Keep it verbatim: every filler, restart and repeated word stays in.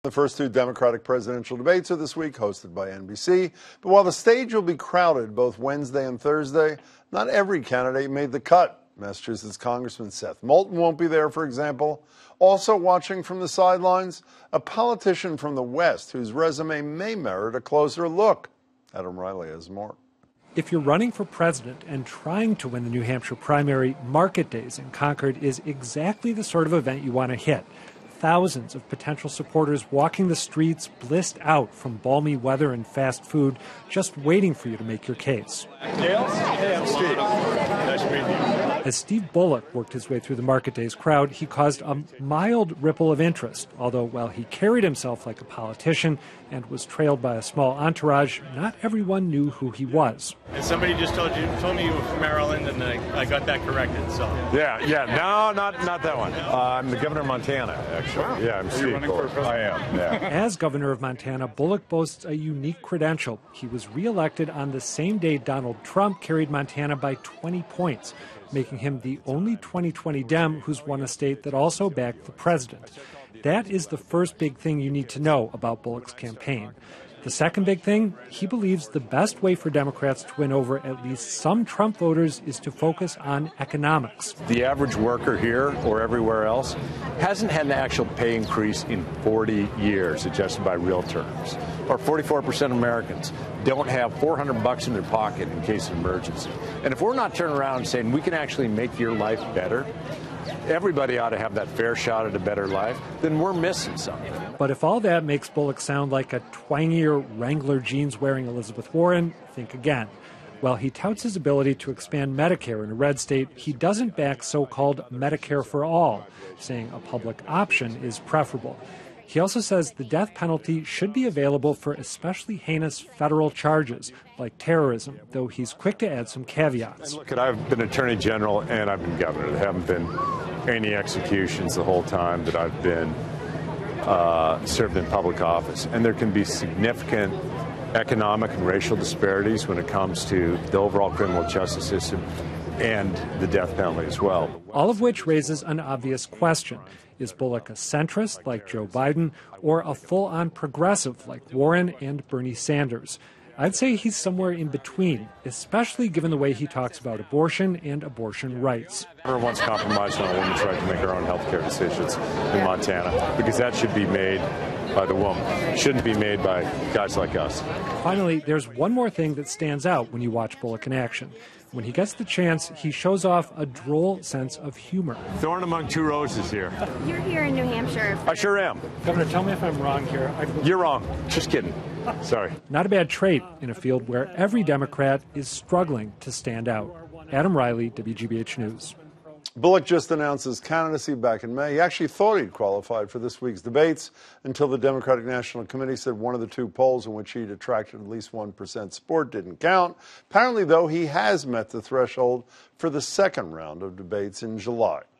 The first two Democratic presidential debates are this week, hosted by N B C. But while the stage will be crowded both Wednesday and Thursday, not every candidate made the cut. Massachusetts Congressman Seth Moulton won't be there, for example. Also watching from the sidelines, a politician from the West whose resume may merit a closer look. Adam Reilly has more. If you're running for president and trying to win the New Hampshire primary, Market Days in Concord is exactly the sort of event you want to hit. Thousands of potential supporters walking the streets, blissed out from balmy weather and fast food, just waiting for you to make your case. Dale? Hey, I'm Steve. Nice to meet you. As Steve Bullock worked his way through the Market Days crowd, he caused a mild ripple of interest, although while he carried himself like a politician and was trailed by a small entourage, not everyone knew who he was. And somebody just told you told me you were from Maryland, and I, I got that corrected. So yeah, yeah, no, not not that one. Uh, I'm the governor of Montana, actually. Wow. Yeah, I'm Steve Bullock. I am. Yeah. As governor of Montana, Bullock boasts a unique credential. He was reelected on the same day Donald Trump carried Montana by twenty points, making him the only twenty twenty Dem who's won a state that also backed the president. That is the first big thing you need to know about Bullock's campaign. The second big thing, he believes the best way for Democrats to win over at least some Trump voters is to focus on economics. The average worker here or everywhere else hasn't had an actual pay increase in forty years, adjusted by real terms. Or forty-four percent of Americans don't have four hundred bucks in their pocket in case of emergency. And if we're not turning around and saying we can actually make your life better, everybody ought to have that fair shot at a better life, then we're missing something. But if all that makes Bullock sound like a twangier Wrangler jeans-wearing Elizabeth Warren, think again. While he touts his ability to expand Medicare in a red state, he doesn't back so-called Medicare for all, saying a public option is preferable. He also says the death penalty should be available for especially heinous federal charges, like terrorism, though he's quick to add some caveats. And look, I've been attorney general and I've been governor. There haven't been any executions the whole time that I've been uh, served in public office. And there can be significant economic and racial disparities when it comes to the overall criminal justice system and the death penalty as well. All of which raises an obvious question. Is Bullock a centrist like Joe Biden or a full-on progressive like Warren and Bernie Sanders? I'd say he's somewhere in between, especially given the way he talks about abortion and abortion rights. Never once compromised on a woman's right to make her own health care decisions in Montana, because that should be made by the woman. It shouldn't be made by guys like us. Finally, there's one more thing that stands out when you watch Bullock in action. When he gets the chance, he shows off a droll sense of humor. Thorn among two roses here. You're here in New Hampshire. I sure am. Governor, tell me if I'm wrong here. I... You're wrong. Just kidding. Sorry. Not a bad trait in a field where every Democrat is struggling to stand out. Adam Reilly, W G B H News. Bullock just announced his candidacy back in May. He actually thought he'd qualified for this week's debates until the Democratic National Committee said one of the two polls in which he'd attracted at least one percent support didn't count. Apparently, though, he has met the threshold for the second round of debates in July.